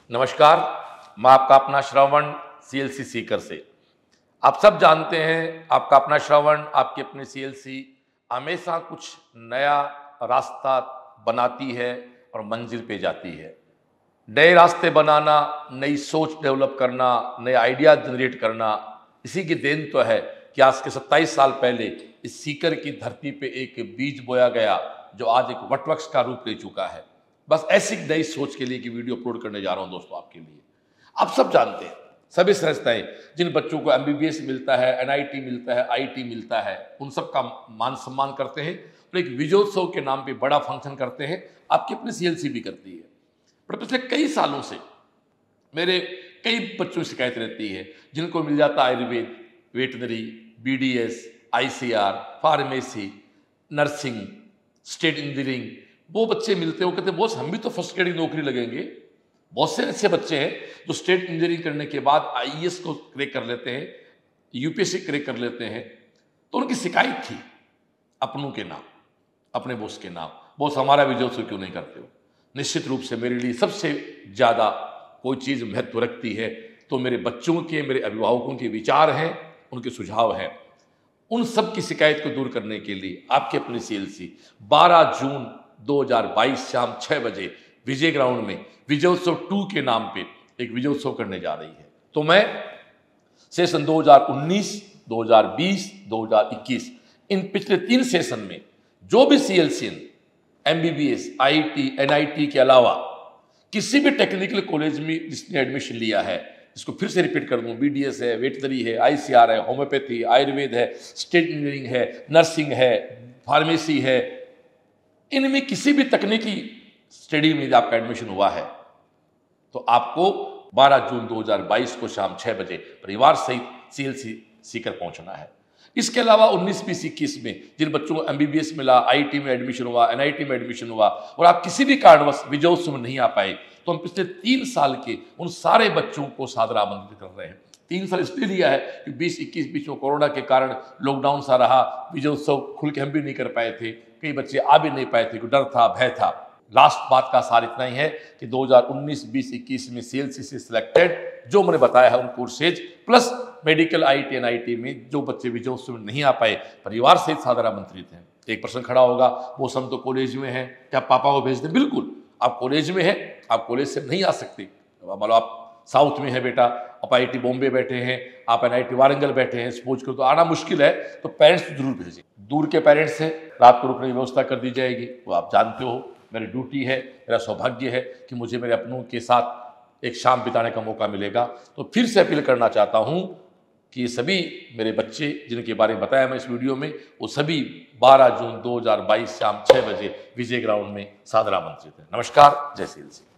नमस्कार, मैं आपका अपना श्रवण सीएलसी सीकर से। आप सब जानते हैं आपका अपना श्रवण, आपकी अपनी सीएलसी हमेशा कुछ नया रास्ता बनाती है और मंजिल पे जाती है। नए रास्ते बनाना, नई सोच डेवलप करना, नए आइडिया जनरेट करना, इसी की देन तो है कि आज के 27 साल पहले इस सीकर की धरती पे एक बीज बोया गया जो आज एक वटवृक्ष का रूप ले चुका है। बस ऐसी नई सोच के लिए कि वीडियो अपलोड करने जा रहा हूं दोस्तों आपके लिए। आप सब जानते हैं, सभी संस्थाएं जिन बच्चों को एमबीबीएस मिलता है, एनआईटी मिलता है, आईटी मिलता है, उन सब का मान सम्मान करते हैं और एक विजयोत्सव के नाम पे बड़ा फंक्शन करते हैं। आपकी अपनी सीएलसी भी करती है। पर पिछले कई सालों से मेरे कई बच्चों की शिकायत रहती है जिनको मिल जाता Ayurveda, veterinary, BDS, ICR, pharmacy, nursing, state engineering, वो बच्चे मिलते हो कहते बॉस हम भी तो फर्स्ट ग्रेड की नौकरी लगेंगे। बहुत से ऐसे बच्चे हैं जो स्टेट इंजीनियरिंग करने के बाद आईएएस को क्रैक कर लेते हैं, यूपीएससी क्रैक कर लेते हैं। तो उनकी शिकायत थी अपनों के नाम, अपने बॉस के नाम, बॉस हमारा विजयोत्सव क्यों नहीं करते हो। निश्चित रूप से मेरे लिए सबसे ज़्यादा कोई चीज़ महत्व रखती है तो मेरे बच्चों के, मेरे अभिभावकों के विचार हैं, उनके सुझाव हैं। उन सब की शिकायत को दूर करने के लिए आपके अपनी सीएलसी 12 जून 2022 शाम 6 बजे विजय ग्राउंड में विजयोत्सव 2 के नाम पे एक विजयोत्सव करने जा रही है। तो मैं सेशन 2019, 2020, 2021 इन पिछले 3 सेशन में जो भी सीएलसीएन, एमबीबीएस, आईटी, एनआईटी के अलावा किसी भी टेक्निकल कॉलेज में जिसने एडमिशन लिया है, इसको फिर से रिपीट कर दूं, बीडीएस है, वेटनरी है, आईसीआर है, होम्योपैथी, आयुर्वेद है, स्टेट इंजीनियरिंग है, नर्सिंग है, फार्मेसी है, इनमें किसी भी तकनीकी स्टडी में आपका एडमिशन हुआ है तो आपको 12 जून 2022 को शाम 6 बजे परिवार सहित सीएलसी सीकर पहुंचना है। इसके अलावा 19, 20, 21 में जिन बच्चों को एमबीबीएस मिला, आईटी में एडमिशन हुआ, एनआईटी में एडमिशन हुआ और आप किसी भी कारणवश विजयोत्सव में नहीं आ पाए, तो हम पिछले 3 साल के उन सारे बच्चों को सादर आमंत्रित कर रहे हैं। 3 साल इसलिए लिया है कि 20, 21 बीच में कोरोना के कारण लॉकडाउन सा रहा, विजयोत्सव खुल के हम भी नहीं कर पाए थे, कई बच्चे आ भी नहीं पाए थे, डर था, भय था। लास्ट बात का सार इतना ही है कि 2019, 20, 21 में सीएलसी से सिलेक्टेड जो मैंने बताया है उन courses plus medical, IT, NIT में जो बच्चे विजयोत्सव में नहीं आ पाए, परिवार सहित सादर आमंत्रित हैं। एक प्रश्न खड़ा होगा, वो सब तो कॉलेज में है, क्या पापा को भेज दें? बिल्कुल, आप कॉलेज में हैं, आप कॉलेज से नहीं आ सकते। मतलब आप साउथ में है बेटा, आप आईआईटी बॉम्बे बैठे हैं, आप एनआईटी वारंगल बैठे हैं, सपोज करो तो आना मुश्किल है, तो पेरेंट्स जरूर भेजें। दूर के पेरेंट्स हैं, रात को रुकने की व्यवस्था कर दी जाएगी, वो आप जानते हो। मेरी ड्यूटी है, मेरा सौभाग्य है कि मुझे मेरे अपनों के साथ एक शाम बिताने का मौका मिलेगा। तो फिर से अपील करना चाहता हूं कि सभी मेरे बच्चे जिनके बारे में बताया मैं इस वीडियो में, वो सभी 12 जून 2022 शाम 6 बजे विजय ग्राउंड में सादर आमंत्रित हैं। नमस्कार, जय सीएलसी।